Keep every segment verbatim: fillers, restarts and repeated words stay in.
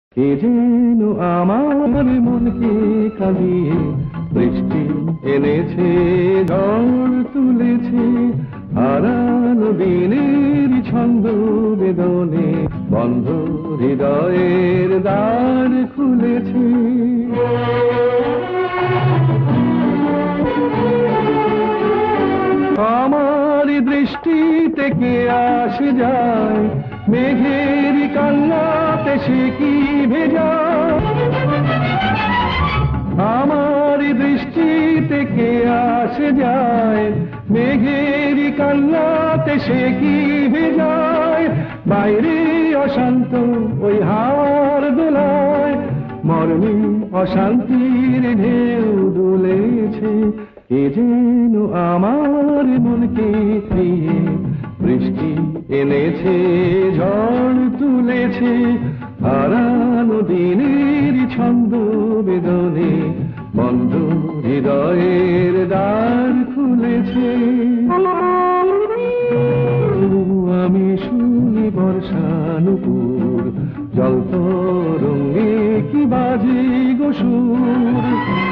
কে যেন আমার মনকে কাঁদিয়ে বৃষ্টি এনেছে, ঝড় তুলেছে, হারানো দিনের ছন্দ বেদনে বন্ধ হৃদয়ের দ্বার খুলেছে। আমার দৃষ্টি থেকে আসে যায় মেঘের কান্নাতে, সে কি ভেজা। আমার দৃষ্টি থেকে আসে যায় মেঘের কান্নাতে, সে কি ভেজায়। বাইরে অশান্ত ওই হাওয়ার দোলায় মর্মে অশান্তির ঢেউ দুলেছে। কে যেন আমার মনকে দিয়ে বৃষ্টি এনেছে, ঝড় তুলেছে, হারানো দিনের ছন্দ বেদনে বন্ধ হৃদয়ের দ্বার খুলেছে। আমি শুনি বর্ষানুপুর জল তরঙ্গে কি বাজে গো সুর।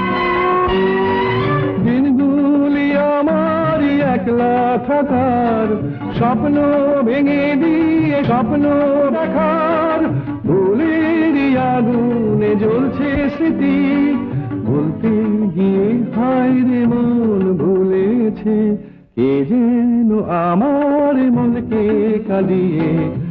দিনগুলি আমার একলা থাকার, স্বপ্ন ভেঙে দিয়ে স্বপ্ন দেখার, ভুলের আগুনে জ্বলছে স্মৃতি, ভুলতে গিয়ে হায় রে মন ভুলেছে। কে যেন আমার মনকে কাঁদিয়ে